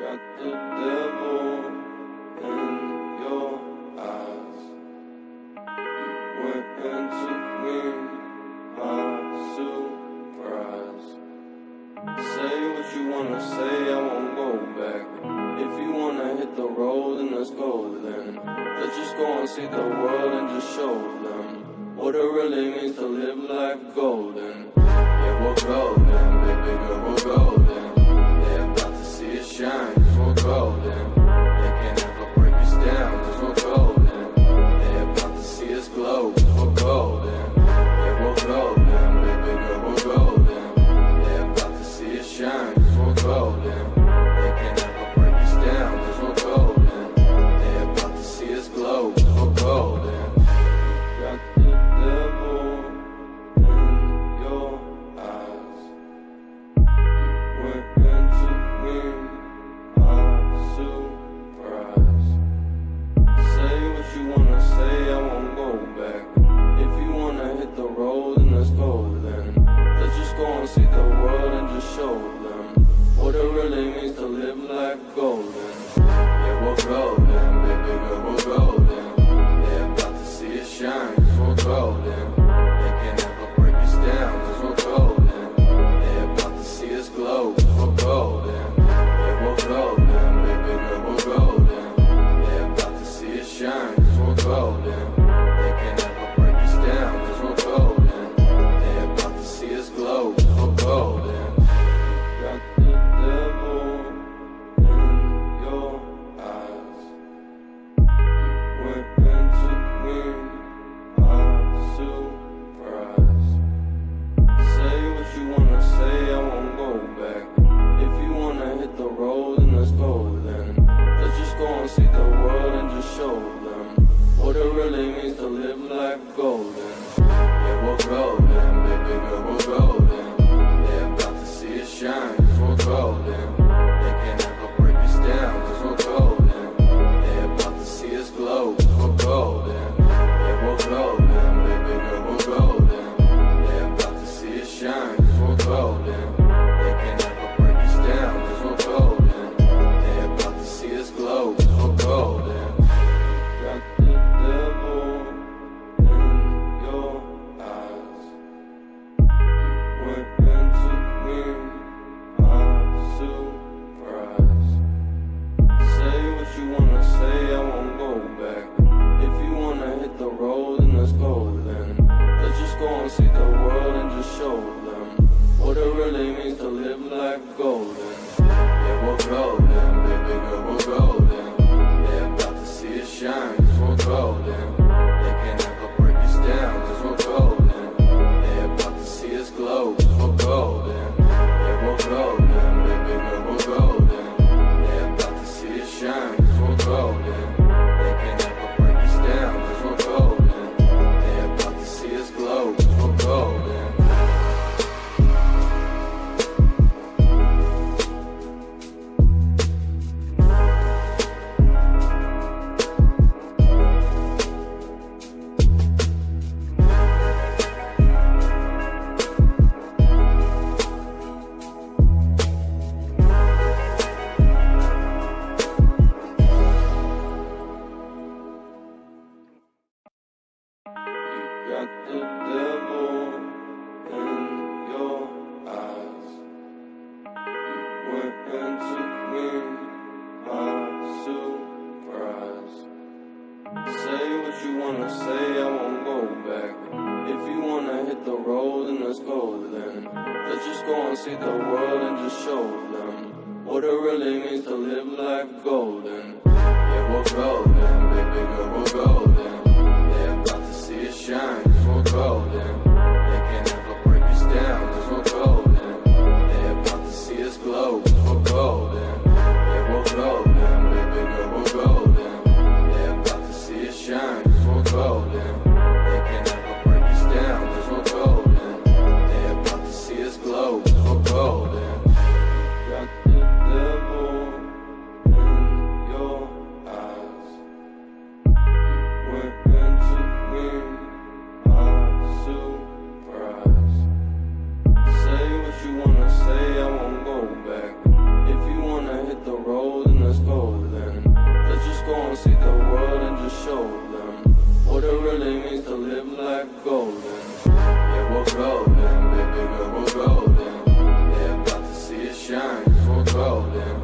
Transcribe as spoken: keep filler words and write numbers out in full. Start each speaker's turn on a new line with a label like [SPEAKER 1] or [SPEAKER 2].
[SPEAKER 1] Got the devil in your eyes. You went and took me by surprise. Say what you wanna say, I won't go back. If you wanna hit the road, then let's go then. Let's just go and see the world and just show them what it really means to live life golden. Yeah, we're golden, baby girl, we're golden. They're about to see us shine, cause we're golden. They can't ever break us down, cause we're golden. They're about to see us glow, cause we're golden. Yeah, we're golden, baby girl, we're golden. They're about to see us shine, cause we're golden. They can't ever break us down, cause we're golden. They're about to see us glow, cause we're golden. Got the devil in your eyes. You went and took me by surprise. Say what you wanna say, I won't go back. If you wanna hit the road, then let's go then. Let's just go and see the world and just show them what it really means to live life golden. Yeah, we're golden, baby girl, we're golden. They're about to see us shine, cause we're golden. They can't ever break us down, cause we're golden. They're about to see us glow, cause we're golden. Yeah, we're golden, baby girl, we're golden. They're about to see us shine, cause we're golden. They can't ever break us down, cause we're golden. They're about to see us glow, cause we're golden. Got the devil in your eyes. You went and took me by surprise. Say what you wanna say, I won't go back. If you wanna hit the road, then let's go then. Let's just go and see the world and just show them what it really means to live life golden. Yeah, we're golden, baby girl, we're golden. They're about to see us shine, cause we're golden. They can't ever break us down, cause we're golden. They're about to see us glow, cause we're golden. Yeah, we're golden, baby girl, we're golden. They're about to see us shine, cause we're golden. They can't ever break us down, cause we're golden. They're about to see us glow, cause we're golden. Got the devil in your eyes. You went and took me by surprise. Say what you wanna say, I won't go back. If you wanna hit the road, then let's go then. Let's just go and see the world and just show them what it really means to live life golden. Yeah, we're golden, baby girl, we're golden. They're about to see us shine, cause we're golden. They can't ever break us down, cause we're golden. They're about to see us glow, cause we're golden. Yeah, we're golden, baby girl, we're golden. They're about to see us shine, cause we're golden. They can't ever break us down, cause we're golden. They're about to see us glow, cause we're golden. Got the devil in your eyes. You went and took me by surprise. Say what you wanna say, I won't go back. If you wanna hit the road, then let's go then. Let's just go and see the world and just show them what it really means to live life golden. Yeah, we're golden, baby girl, we're golden. They're about to see us shine, cause we're golden. They can't ever break us down, cause we're golden. They're about to see us glow, cause we're golden. Yeah, we're golden, baby girl, we're golden. They're about to see us shine, cause we're golden. They can't ever break us down, cause we're golden. They're about to see us glow, cause we're golden. Got the devil in your eyes. You went and took me by surprise. Say what you wanna say, I won't go back. If you rolling.